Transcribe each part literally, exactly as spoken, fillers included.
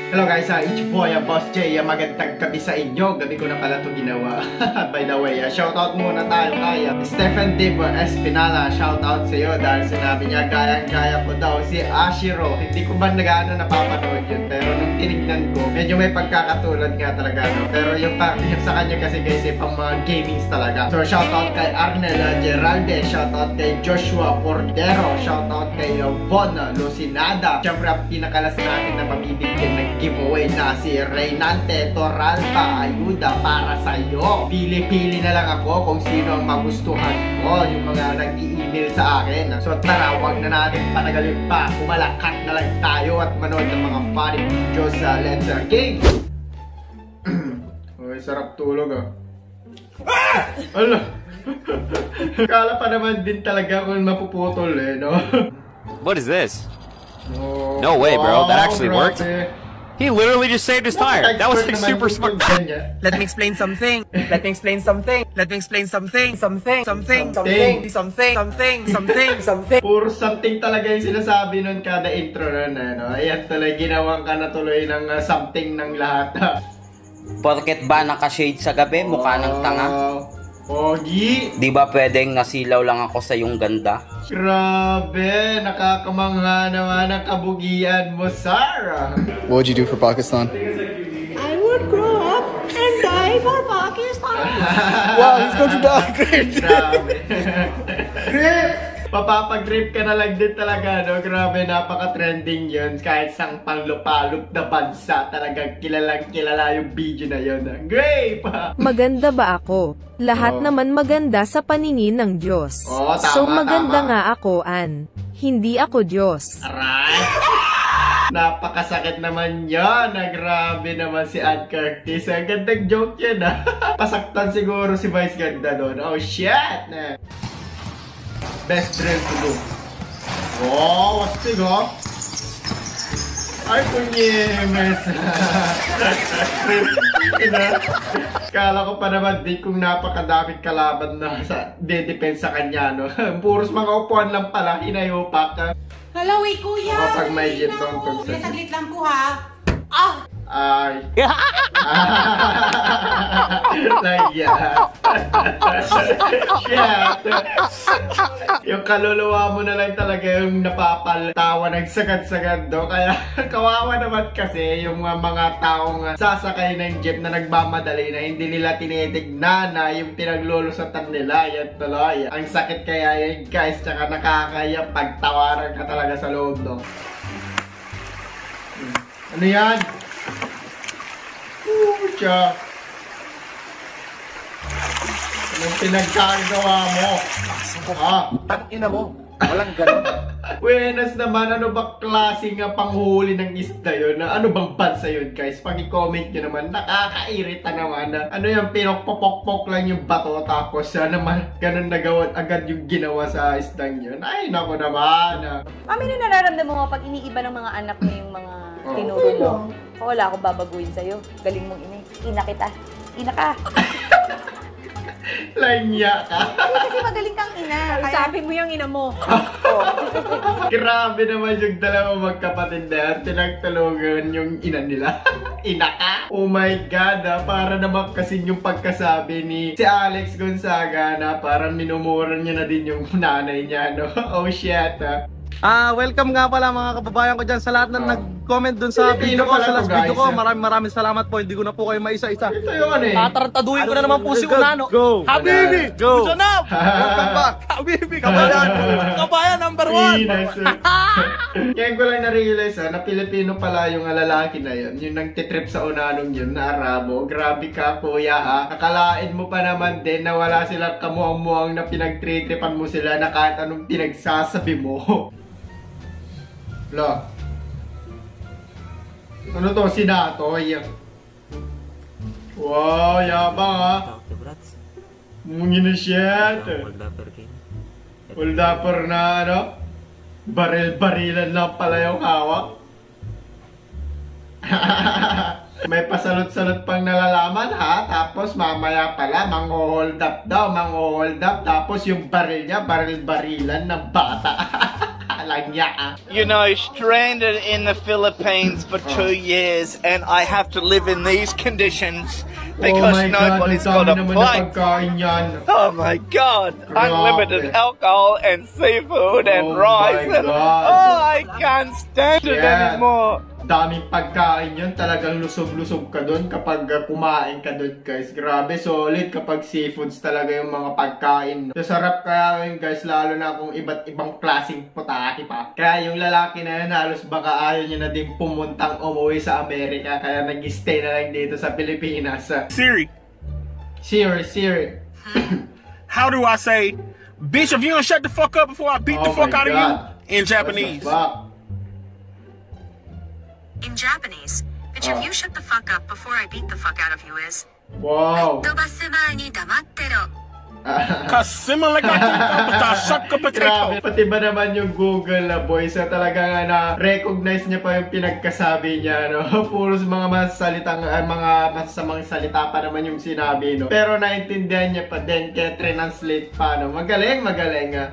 Hello guys, uh, it's your boy, uh, Boss J. Uh, magandang gabi sa inyo. Gabi ko na pala ito ginawa. By the way, uh, shoutout muna tayo kay uh, Stephen Div Espinala. Shoutout sa iyo dahil sinabi niya kayang-kaya ko daw si Ashiro. Hindi ko ba nag-ano napapanood yun, pero nung tinignan ko, medyo may pagkakatulad nga talaga. No? Pero yung, yung sa kanya kasi guys, eh, pang mga gamings talaga. So shoutout kay Arnel uh, Geralde. Shoutout kay Joshua Cordero. Shoutout kay uh, Von Lucinada. Siyempre ang pinakalas natin na mabibigyan ng giveaway na si Reynante Toralba. Ayuda para sa iyo. Pili-pili na lang ako kung sino ang magustuhan ko, yung mga nag-i-email sa akin. So tara, wag na natin panagalin pa. Kumalakak na lang tayo at manood ng mga funny videos sa Let's Game. Uy, sarap tulog ah. Ala. Kala pa naman din talaga kung mapuputol eh, no? What is this? No, no way, bro. That actually grabe. worked. He literally just saved his tire. That was like super smart. Let me explain something. Let me explain something. Let me explain something. Something. Something. Something. Something. Something. Something. Something. Puro something talaga yung sinasabi nun kada intro nun. Ano? Ayan tuloy, ginawang ka na tuloy ng uh, something ng lahat. Porket ba naka-shade sa gabi? Mukha ng tanga? Pogi! Di ba pwedeng nasilaw lang ako sa yung ganda? Grabe! Nakakamangha naman ang kabugian mo, Sarah! What would you do for Pakistan? I would grow up and die for Pakistan! Wow, he's going to die! Great! Grabe! Grip! Papapag-grip ka na lang din talaga, no? Grabe, napaka-trending yun. Kahit sang panglupalop na bansa, talagang kilalang kilala yung video na yun. Grape! Maganda ba ako? Lahat oh. naman maganda sa paningin ng Diyos. Oh, tama, so maganda tama. nga ako, An. Hindi ako Diyos. Aray! Napakasakit naman yan. Na grabe naman si Ann Curtis. Ang gandang joke yan, ha? Pasaktan siguro si Vice ganda doon. Oh, shit! Best drill to do. Oh, wastig, oh. Ay, kunyemes. Kala ko pa naman din kung napakadaming kalaban na sa de-depensa kanya, no? Puros mga upuan lang pala, hinayopak. Hello, eh, kuya! Oh, pag may gitong tugsa. Saglit lang po, ha? Ah! Ay. Lagya. Shit. Yung kaluluwa mo na lang talaga yung napapaltawa ng sagad-sagad do. Kaya kawawa naman kasi yung mga, mga taong sasakay ng jeep na nagmamadali na hindi nila tinitignan na yung pinaglulusatan nila. Yan tuloy. Ang sakit kaya yun guys. Tsaka nakakaya pagtawaran ka talaga sa loob do. Hmm. Ano yan? Pucha. Anong pinagkagawa mo? Ah. Ina mo. Walang ganun. Buenas naman, ano ba klaseng uh, panghuli ng isda yun? Ano bang bansa yun guys? Pag-i-comment nyo naman, nakakairita naman. Na, ano yung pinokpopok-pok lang yung bato tapos uh, naman ganun nagawa agad yung ginawa sa isdang yun. Ay, naku naman. Uh. Mami, na nararamdaman mo pag iniiba ng mga anak mo yung mga oh. tinuro mo? Oh, wala akong babaguhin sa'yo. Galing mong ina. Ina kita. Ina ka. Lanya ka. Kasi magaling kang ina. Kausapin mo yung ina mo. Oh. Grabe naman yung dalawang magkapatid na yan. Tinagtulungan yung ina nila. Ina ka? Oh my God, ah. Para naman kasi yung pagkasabi ni si Alex Gonzaga na parang minumura niya na din yung nanay niya, no? Oh shit, ah. Ah, welcome nga pala mga kababayan ko dyan sa lahat na oh. nag-comment dun sa video ko, sa last video ko. Maraming maraming salamat po. Hindi ko na po kayo maisa-isa. Ito yung ano eh. Tatarantaduhin ko na naman po si Unano. Go! Habibi! Go! Gusanap! Welcome back! Habibi! Kabayan! Kabayan number one! Kaya ko lang na-realize ha, na Pilipino pala yung lalaki na yun. Yung nagtitrip sa Unanong yun na Arabo. Grabe ka kuya ha. Nakalain mo pa naman din na wala silang kamuang-muang na pinagtritripan mo sila na kahit anong pinagsasabi mo. Bla. Ano to? Sinatoy. Wow, yabang ha. Mungin na shit. Uldapper na ano? Baril-barilan lang pala yung hawak. May pasalot-salot pang nalalaman ha. Tapos mamaya pala mang-hold up daw. Mang-hold up. Tapos yung baril niya, baril-barilan ng bata. lang niya. You know, stranded in the Philippines for two years and I have to live in these conditions because oh my nobody's God, got a flight. Yan. Oh my God, Grabe. unlimited alcohol and seafood and Oh rice. my And, God. oh, I can't stand it Yeah. anymore. Daming pagkain yun, talagang lusog-lusog ka dun kapag uh, kumain ka dun, guys. Grabe, solid kapag seafoods talaga yung mga pagkain. No? So, sarap kaya yun, guys, lalo na kung iba't ibang klaseng putaki pa. Kaya yung lalaki na yun, halos baka ayaw niya na din pumuntang umuwi sa Amerika, kaya nag-stay na lang dito sa Pilipinas. Siri. Siri, Siri. How do I say, bitch, if you don't shut the fuck up before I beat Oh the fuck my out of God. you in Japanese? In Japanese, bitch, if you shut the fuck up before I beat the fuck out of you is... Wow. Grabe, pati ba naman yung Google na boys na talaga nga na-recognize niya pa yung pinagkasabi niya, no? Puros mga masasalitang, uh, mga masasamang salita pa naman yung sinabi, no? Pero naintindihan niya pa din, kaya translate pa, no? Magaling, magaling, nga.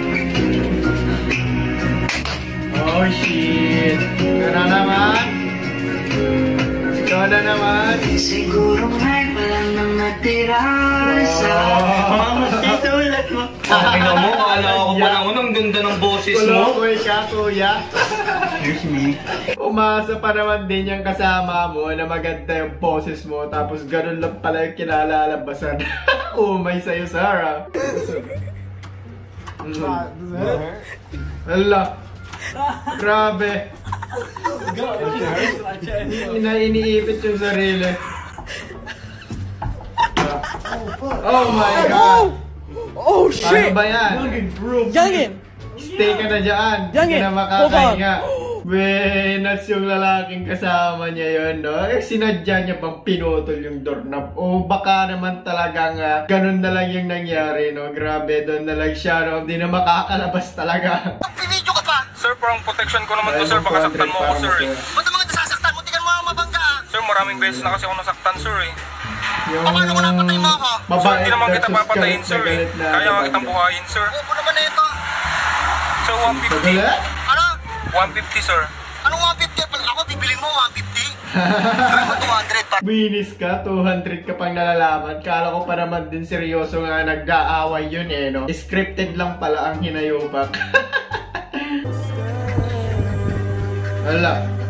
Oh shit! Ito na naman! Ito na naman! Siguro may walang nang natira sa mga titulat mo. Okay na mo, akala ko pa naman ang ganda ng boses mo. Kuloy ka, kuya. Excuse me. Umasa pa naman din yung kasama mo na maganda yung boses mo, tapos ganun lang pala yung kinalalabasan. Umay sa'yo, Sarah. Hala. Grabe. Ina iniipit yung sarili. Oh my God. Oh shit. Ano ba yan? Youngin. Stay ka na dyan. Hindi ka na makakahinga. Buenas yung lalaking kasama niya yun, no? Eh, sinadya niya bang pinutol yung doorknob? O baka naman talagang uh, ganun na lang yung nangyari, no? Grabe, doon na lang siya, no? Hindi na makakalabas talaga. Pinidyo ka pa! Sir, parang protection ko naman to, sir. Baka saktan mo ako, sir, eh. Ba't naman kita sasaktan? Munti ka naman mabangga. Sir, maraming beses na kasi ako nasaktan, sir, eh. Yung... Paano ko napatay mo ako? Sir, hindi naman kita papatayin, sir, eh. Kaya nga kitang buhayin, sir. Opo naman na ito. Sir, one fifty. Ano? one fifty, sir. Anong one fifty? Ako, bibili mo one fifty? Sabi mo two hundred pa. Winis ka, two hundred ka pang nalalaman. Kala ko pa naman din seryoso nga nagdaaway yun eh, no? Scripted lang pala ang hinayubak. Hala.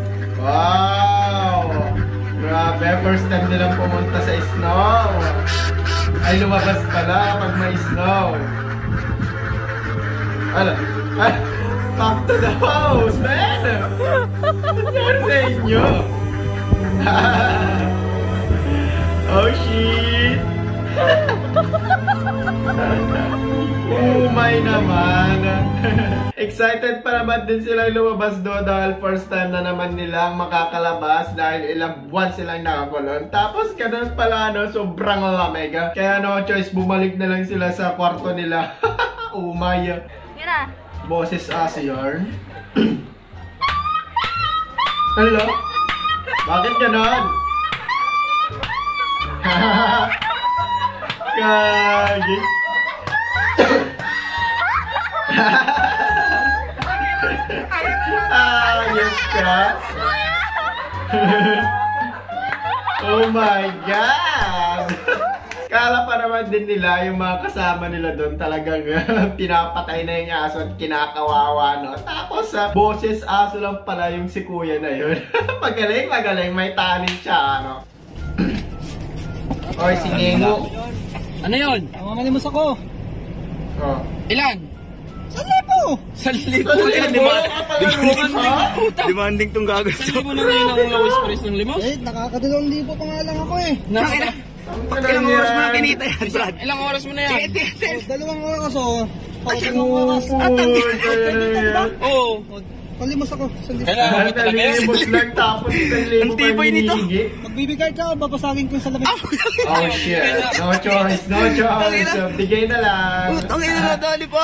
Wow! Grabe, first time nilang pumunta sa snow. Ay, lumabas pala pag may snow. Hala. Ay, back to the house, man! Ano sa inyo? Oh shit! Umay naman! Excited pa naman din silang lumabas doon dahil first time na naman nilang makakalabas dahil ilang buwan silang nakakulong. Tapos ganun pala, no, sobrang lamig. Kaya no choice, bumalik na lang sila sa kwarto nila. Umay. Mira! Boses as yarn. Hello? Bakit ganon? Kagis. Ayos ka? Oh my God! Kala pa naman din nila yung mga kasama nila doon talagang pinapatay na yung aso at kinakawawa, no? Tapos sa uh, boses aso lang pala yung si kuya na yun. Magaling, magaling. May talent siya, ano? Oy, si Nengo. Ano yun? Mamalimos ako. Oh. Ilan? Sanlibo! Sanlibo? Demanding tong gagawin. Sanlibo na ngayon ang lowest price ng limos? Eh, nakakadalawang libo pa nga lang ako eh. Nakakita? Ilang oras mo na kinita yan, Brad? Ilang oras mo na yan? Dalawang oras oh. Dalawang oras. Oo. Palimos ako. Kailangan talimos lang tapos isang libo pa hinihigi. Magbibigay ka o babasagin ko sa lamig? Oh shit. No choice, no choice. Bigay na lang. Utang ina na, dali pa.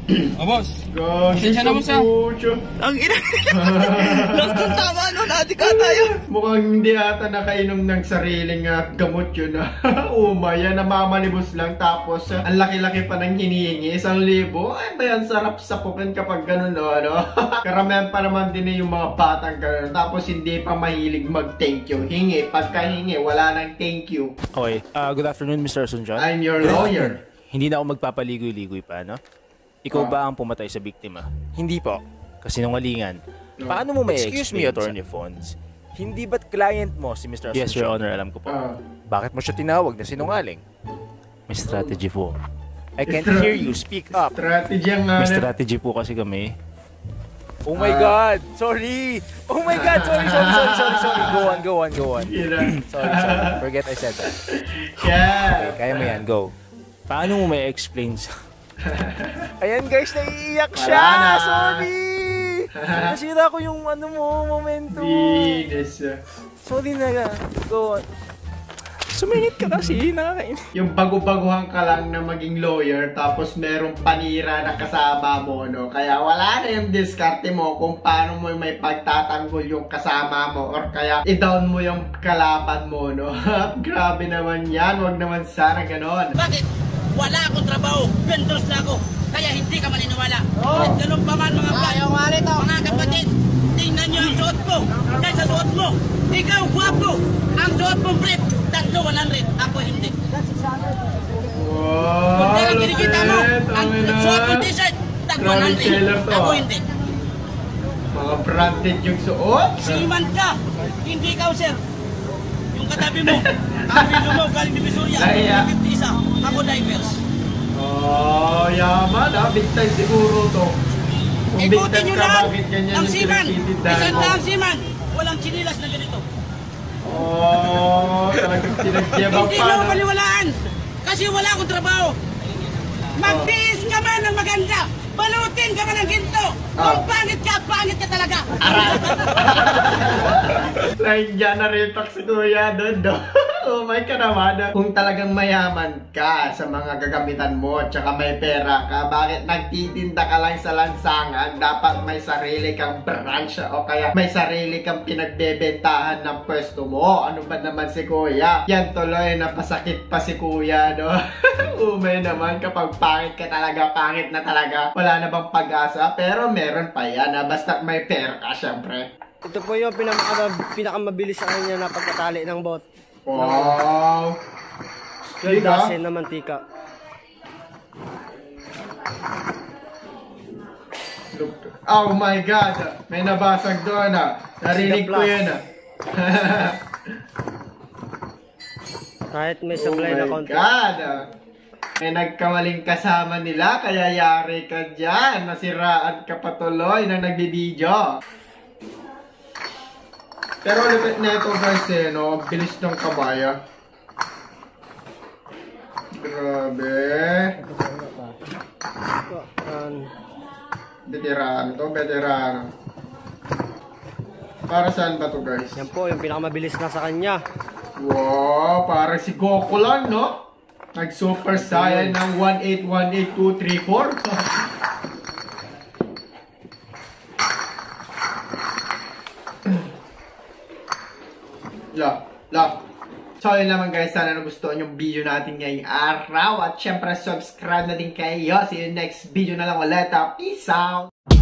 Oh, boss. Pasensya na, boss, ah. Ang ina. Last ng tama, no? Natika tayo. Mukhang hindi ata nakainom ng sariling uh, gamot yun. Umaya, namamalibos lang. Tapos, uh, ang laki-laki pa ng hinihingi. Isang libo. Ay, ba yan? Sarap sapukin kapag ganun, no? Ano? Karamihan pa naman din yung mga batang ganun. Tapos, hindi pa mahilig mag-thank you. Hingi. Pagka hingi, wala nang thank you. Okay. Uh, good afternoon, Mister Sunjon. I'm your lawyer. Hindi na ako magpapaligoy-ligoy pa, no? Ikaw ba ang pumatay sa biktima? Hindi po. Kasinungalingan. No. Paano mo may Excuse me, Attorney Fonz? Hindi ba't client mo si Mister Yes, Asuncion? Your Honor, alam ko po. Uh, Bakit mo siya tinawag na sinungaling? May strategy po. I can't Stra- hear you. Speak up. Strategy ang May uh, strategy po kasi kami. Oh my God! Sorry! Oh my God! Sorry, sorry, sorry, sorry, sorry. Go on, go on, go on. Sorry, sorry. Forget I said that. Yeah. Okay, kaya mo yan. Go. Paano mo may explain sa... Ayan guys, naiiyak siya! Wala na. Sorry! Nasira ko yung ano mo, momentum. Venus. Sorry na nga. Go on. Sumingit ka kasi, nakakainis. Yung bago-baguhan ka lang na maging lawyer, tapos merong panira na kasama mo, no? Kaya wala na yung diskarte mo kung paano mo may pagtatanggol yung kasama mo, or kaya i-down mo yung kalaban mo, no? Grabe naman yan, wag naman sana ganon. Bakit? Wala akong trabaho, vendors na ako, kaya hindi ka maniniwala. Oh. At ganun pa man mga bayo, mga kapatid, tingnan nyo ang suot ko. Dahil sa suot mo, ikaw guwapo, ang suot mong brief, tatlo one hundred, ako hindi. Wow, kung ang kinikita mo, ang suot mong t-shirt, tag one hundred, ako hindi. Mga branded yung suot. Siman ka, hindi ikaw sir. Yung katabi mo, ang video mo galing ni Visoria, fifty isa, ako divers. Oh, yaman ha, big time siguro to. Kung big Ikutin time nyo ka, lang, bakit ganyan ang yung siman, pinagtitindahan isang mo? daang siman, walang chinilas na ganito. Oh, talagang pinagtiyabang Hindi pa. mo No? maliwalaan, kasi wala akong trabaho. Magtiis ka man ng maganda, balutin ka man ng ginto. Kung pangit ka, pangit ka talaga. Like dyan na rin si Kuya doon, do. Oh my ka naman. Kung talagang mayaman ka sa mga gagamitan mo, tsaka may pera ka, bakit nagtitinda ka lang sa lansangan? Dapat may sarili kang branch o kaya may sarili kang pinagbebentahan ng pwesto mo. Ano ba naman si Kuya? Yan tuloy, napasakit pa si Kuya, no? Umay naman, kapag pangit ka talaga, pangit na talaga. Wala na bang pag-asa? Pero meron pa yan, ha? Basta may pera ka, syempre. Ito po yung pinaka, pinakamabilis sa kanya na pagkatali ng bot. Wow! twelve dozen na mantika. Oh my God! May nabasag doon, ha? Narinig ko yun, ha? Kahit may sablay na konti. Oh my God! May nagkamaling kasama nila, kaya yari ka dyan. Nasiraan ka patuloy na nagbibideo. Pero lupit na ito guys eh, no? Bilis ng kabaya. Grabe. Veterano to, veterano. Para saan ba to guys? Yan po, yung pinakamabilis na sa kanya. Wow, para si Goku lang, no? Nag-super saiyan ng one eight one eight two three four. La, la. So yun naman guys, sana nagustuhan yung video natin ngayong araw. At syempre subscribe na din kayo. See you next video na lang ulit. Peace out!